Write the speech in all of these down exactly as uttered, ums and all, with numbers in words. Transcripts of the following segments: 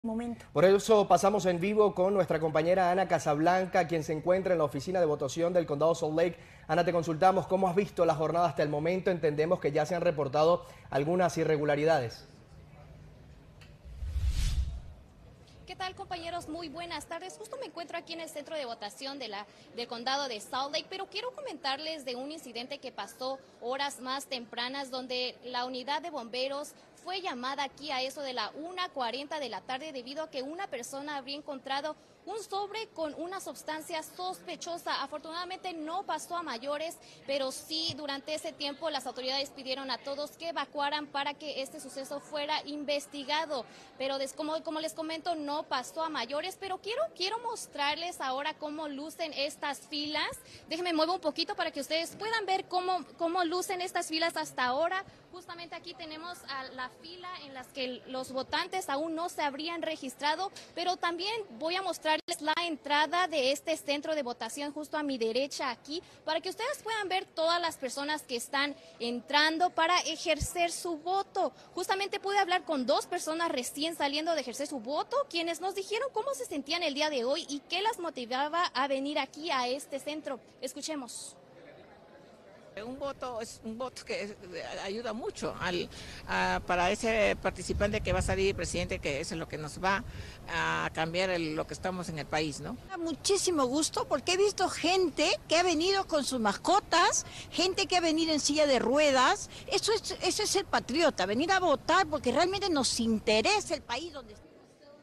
Momento. Por eso pasamos en vivo con nuestra compañera Ana Casablanca, quien se encuentra en la oficina de votación del condado Salt Lake. Ana, te consultamos cómo has visto la jornada hasta el momento. Entendemos que ya se han reportado algunas irregularidades. ¿Qué tal, compañeros? Muy buenas tardes. Justo me encuentro aquí en el centro de votación de la, del condado de Salt Lake, pero quiero comentarles de un incidente que pasó horas más tempranas, donde la unidad de bomberos fue llamada aquí a eso de la una cuarenta de la tarde debido a que una persona habría encontrado un sobre con una sustancia sospechosa. Afortunadamente no pasó a mayores, pero sí durante ese tiempo las autoridades pidieron a todos que evacuaran para que este suceso fuera investigado. Pero des, como, como les comento, no pasó a mayores, pero quiero, quiero mostrarles ahora cómo lucen estas filas. Déjenme muevo un poquito para que ustedes puedan ver cómo, cómo lucen estas filas hasta ahora. Justamente aquí tenemos a la fila en las que los votantes aún no se habrían registrado, pero también voy a mostrarles la entrada de este centro de votación justo a mi derecha aquí, para que ustedes puedan ver todas las personas que están entrando para ejercer su voto. Justamente pude hablar con dos personas recién saliendo de ejercer su voto, quienes nos dijeron cómo se sentían el día de hoy y qué las motivaba a venir aquí a este centro. Escuchemos. Un voto es un voto que ayuda mucho al, a, para ese participante que va a salir presidente, que es lo que nos va a cambiar el, lo que estamos en el país, ¿no? Muchísimo gusto porque he visto gente que ha venido con sus mascotas, gente que ha venido en silla de ruedas. Eso es, eso es ser patriota, venir a votar porque realmente nos interesa el país donde estamos.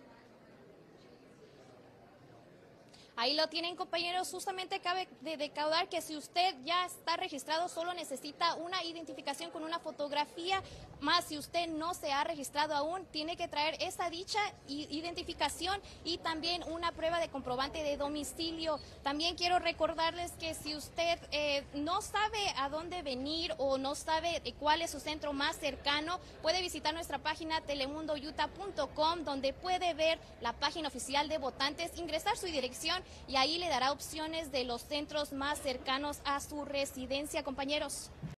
Ahí lo tienen, compañeros. Justamente cabe de recaudar que si usted ya está registrado, solo necesita una identificación con una fotografía, más si usted no se ha registrado aún, tiene que traer esa dicha identificación y también una prueba de comprobante de domicilio. También quiero recordarles que si usted eh, no sabe a dónde venir o no sabe cuál es su centro más cercano, puede visitar nuestra página telemundo utah punto com, donde puede ver la página oficial de votantes, ingresar su dirección y ahí le dará opciones de los centros más cercanos a su residencia, compañeros.